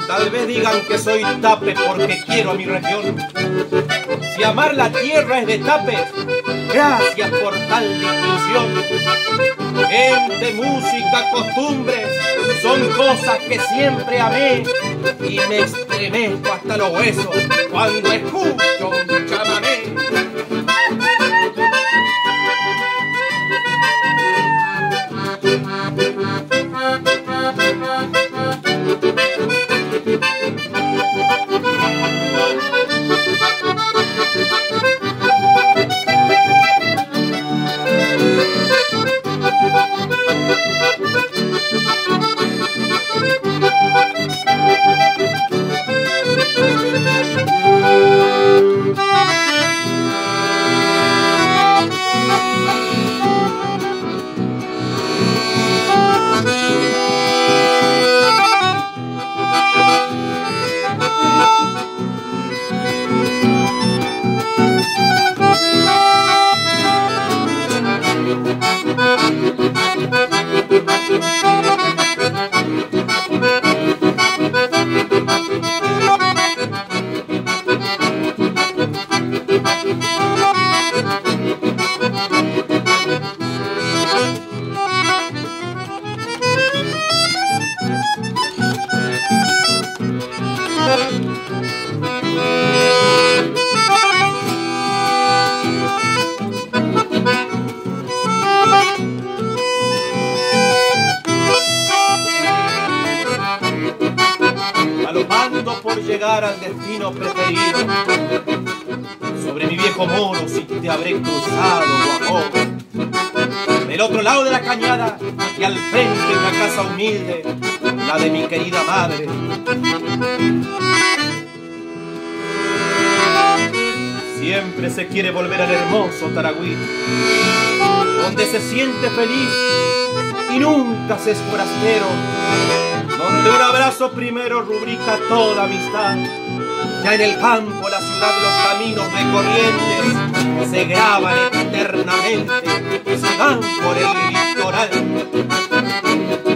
Tal vez digan que soy tape porque quiero a mi región. Si amar la tierra es de tapes, gracias por tal distinción. Gente, música, costumbres, son cosas que siempre amé y me estremezco hasta los huesos cuando escucho un chamamé. Galopando por llegar al destino preferido, sobre mi viejo moro si te habré cruzado, guapo. Del otro lado de la cañada y al frente una casa humilde, la de mi querida madre. Siempre se quiere volver al hermoso Tarahui, donde se siente feliz y nunca se es forastero, donde un abrazo primero rubrica toda amistad. Ya en el campo, la ciudad, los caminos de Corrientes se graban eternamente, se van por el litoral.